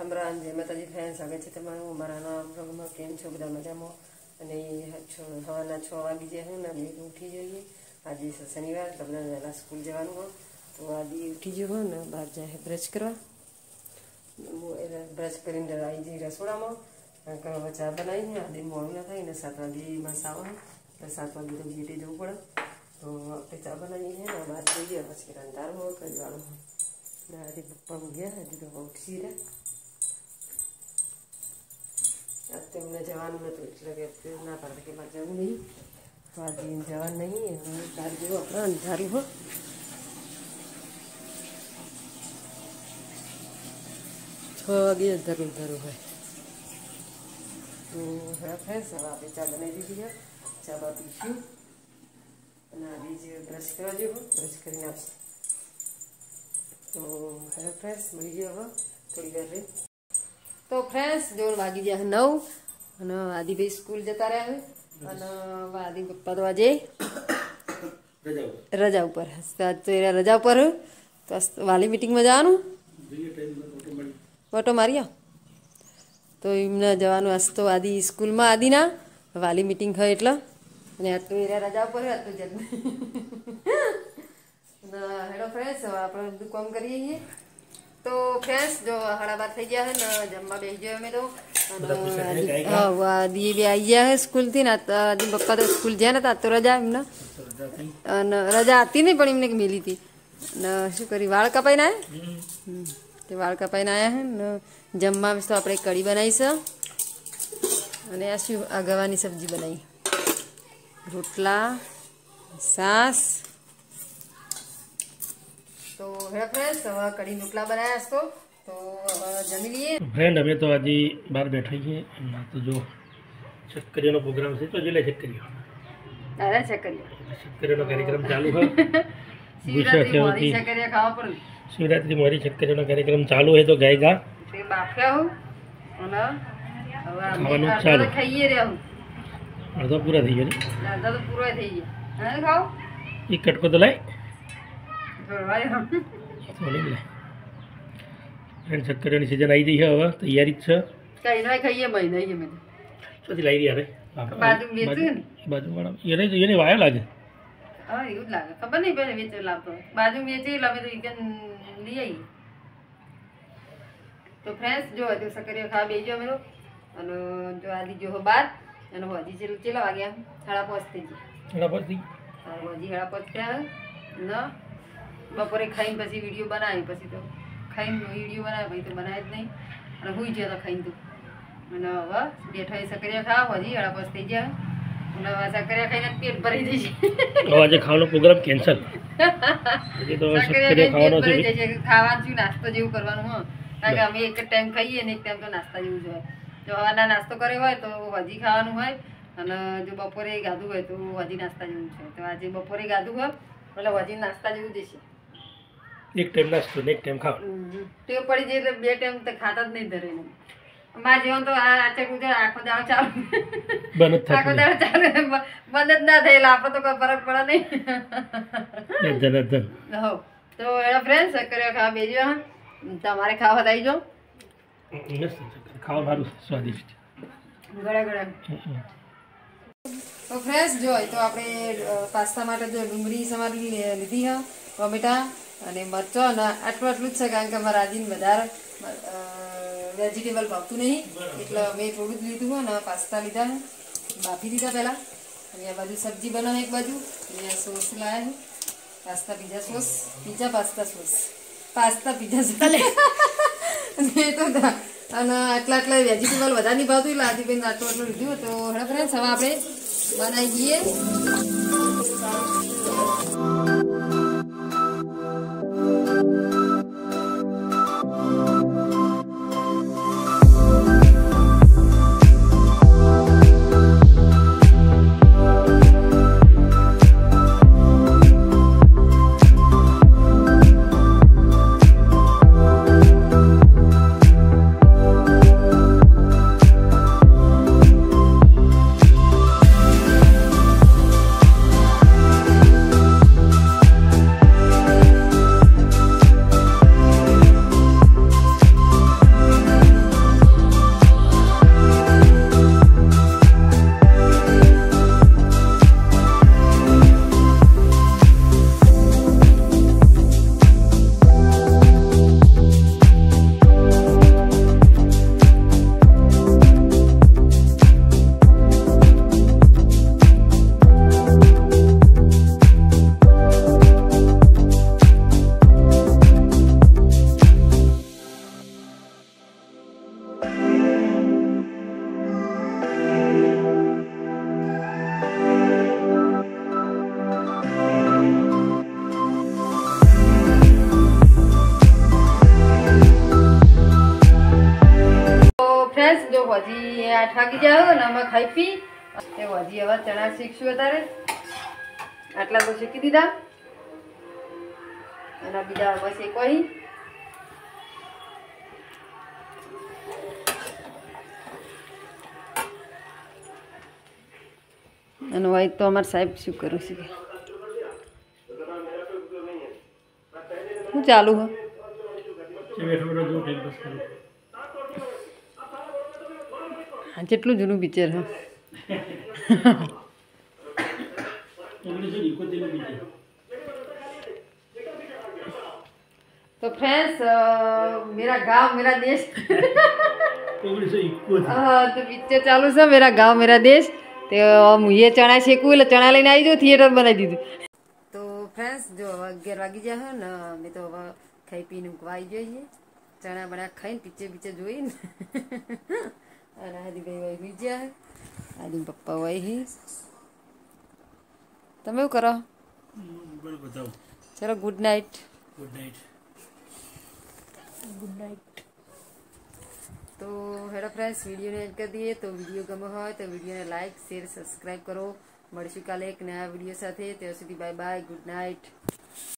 રામ રામ જય માતાજી ફ્રેન્ડ, સ્વાગત છે તમારું અમારા નવા બ્લોગમાં. કેમ છો બધા મજામાં? અને સવારના 6 વાગી જાય હું ને બે ઉઠી જઈએ. આજે શનિવાર, તમને વહેલા સ્કૂલ જવાનું હોય તો આજે ઉઠી જવું હોય ને બહાર જાય બ્રશ કરવા. બ્રશ કરીને આવી જઈએ રસોડામાં, કારણ કે ચા બનાવીને આજે મોડું ના થાય ને 7 વાગે બસ આવે એટલે 7 વાગે તો ગેટે જવું પડે. તો આપણે ચા બનાવીએ ને બહાર જઈએ, પછી રંધારું હોય કઈ વાળું હોય. આજે પપ્પા ગયા, હજી તો ઉઠી રહ્યા. आज तो हमने जवान में तो लगे ना पड़ता कि बात जरूर नहीं, तो आज जवान नहीं है जो अपना अंधारू हो. थोड़ी अंधारू अंधारू है तो है फ्रेंड्स. अब आप चा बनाई दीजिए, चा बात पीछू અને આવી જે બ્રશ કરવા જેવો બ્રશ કરીને આપશે. તો હેલો ફ્રેન્ડ્સ, મળી ગયો હવે થોડી વાર રહી. તો ફ્રેન્ડ્સ જો વાગી ગયા 9 અને આદિભાઈ સ્કૂલ જતા રહ્યા અને આદિ પપ્પા તો આજે રજા ઉપર રજા ઉપર તો વાલી મિટિંગમાં જવાનું ઓટો માર્યા તો એમને જવાનું. આજ તો આદિ સ્કૂલમાં આદિના વાલી મિટિંગ હોય એટલે, અને આજ તો એરા રજા ઉપર આજ તો જન્મ. હેલો ફ્રેન્ડ્સ, હવે આપણે બધું કામ કરીએ છીએ. તો ફ્રેન્ડ્સ જો 12:30 થઈ ગયા છે ને જમવા બેસી ગયો અમે તો. આદિ બે આવી ગયા છે સ્કૂલથી ને. આદિ પપ્પા તો સ્કૂલ ગયા નતા, તો રજા એમને, અને રજા હતી નહીં પણ એમને મેલી હતી. ને શું કરી વાળ કપાઈને આવ્યા, તે વાળ કપાઈને આવ્યા છે ને. જમવા તો આપણે કઢી બનાવી છે અને આ શું આ ગવાની સબ્જી બનાવી, રોટલા, છાશ. તો હે ફ્રેન્ડ્સ, હવે કઢી રોટલા બનાવ્યા તો જમી લઈએ. ફ્રેન્ડ અમે તો આજે બહાર બેઠા છીએ. તો જો શક્કરીનો પ્રોગ્રામ છે, તો જે લે શક્કરીઓ શક્કરીનો કાર્યક્રમ ચાલુ હોય. શિવરાત્રી મોરી શક્કરીનો કાર્યક્રમ ચાલુ હોય તો ગાય ગા ખાવાનું ચાલુ. અડધો પૂરા થઈ ગયા. એક કટકો તો લાય ફ્રેન્ડ. શક્કરીની સિઝન આવી ગઈ છે, હવે તૈયારી જ છે. શોથી લાવી યાર બાજુવાળા એને વાયો લાગે. એવું જ લાગે, ખબર નહીં પેલા વેચે લાવતો બાજુ વેચી એટલે અમે તો લઈ આવીએ. તો ફ્રેન્ડ્સ જો હજુ શક્કરીઓ ખાવા બેસી ગયો અમે તો. અને જો આદિ જો બાર અને હજી ચેલા વાગ્યા 5:30 થઈ ગયા. 5:30 હજી 5:30 થયા ને. બપોરે ખાઈને પછી વિડીયો બનાવી, પછી તો ખાઈને વિડીયો બનાવે પછી તો બનાવે જ નહીં અને હોઈ ગયો તો ખાઈને તો. અને હવે બેઠા શક્કરીયા ખાવા હજી 5:30 થઈ ગયા અને શક્કરીયા ખાઈને પેટ ભરી જશે. આજે ખાવાનો પ્રોગ્રામ કેન્સલ. ખાવાનું શું નાસ્તો જેવું કરવાનું હોય, કારણ કે અમે એક જ ટાઈમ ખાઈએ ને એક ટાઈમ તો નાસ્તા જેવું જ હોય. જો હવારના નાસ્તો કર્યો હોય તો હજી ખાવાનું હોય, અને જો બપોરે ગાધું હોય તો હજી નાસ્તા જેવું છે. તો આજે બપોરે ગાધું હોય એટલે હજી નાસ્તા જેવું જશે. એક ટાઈમ નાસ્તો ને એક ટાઈમ ખાવાનું ટેવ પડી જાય એટલે 2 ટાઈમ તો ખાતા જ નહીં ધરે. મારા જીવન તો આચે ગુજરાત આખો દાડો ચાલુ, આખો દાડો ચાલુ, બંધ જ ના થયેલા આપણે તો કોઈ ફરક પડે નહીં. તો એના ફ્રેન્ડ શક્કરીયા ખાવા બેસજો, તમારે ખાવા આવી જાઓ. ખાવા સારું સ્વાદિષ્ટ ગળા ગળા. તો ફ્રેન્ડ્સ જો તો આપણે પાસ્તા માટે જો ડુંગળી સમારી લીધી છે, ટોમેટા અને મરચો, અને આટલું જ છે કારણ કે અમારા આદિને વધારે વેજીટેબલ ભાવતું નહીં એટલે મેં થોડું જ લીધું હોય ને. પાસ્તા લીધા બાફી દીધા પહેલાં. અને આ બાજુ સબ્જી બનાવે, એક બાજુ અહીંયા સોસ લાવ્યા છે, pasta pizza sauce, pasta sauce, pasta pizza sauce એ તો. અને આટલા વેજીટેબલ વધારે નહીં ભાવતું એટલે આદિભાઈને આટલું લીધું. તો હવે ફ્રેન્ડ્સ હવે આપણે બનાવી દઈએ. ફ્રેન્ડ્સ જો હજી 8 વાગી જાય ને અમે ખાઈ પી તે હજી હવે ચણા શીખશું અત્યારે આટલા તો શીખી દીધા અને બીજા હવે શેકવાઈ અને વાય તો અમાર સાહેબ શું કરું છે હું ચાલુ હ હા જેટલું જૂનું પિક્ચર હ तो फ्रेंड्स मेरा गांव मेरा देश तो पिक्चर चालू है मेरा गांव मेरा देश तो ये चना शेकू એટલે ચણા લઈને આવી જો થિયેટર બનાવી દીધું તો ફ્રેન્ડ્સ જો 11 વાગી જાય ને મે તો હવે ખાઈ પીને ઊંઘવાઈ જઈએ ચણા બના ખાઈને પિક્ચર જોઈને અને આદિભાઈ હોઈ ગયા આદિ પપ્પા હોય તમે શું કરો ચલો good night good night good night तो हेलो फ्रेंड्स वीडियो ने एंड कर दिए तो वीडियो गमो हो तो वीडियो ने लाइक शेयर सब्सक्राइब करो મળીશું કાલે એક નવા વિડીયો સાથે ત્યાં સુધી બાય બાય ગુડ નાઇટ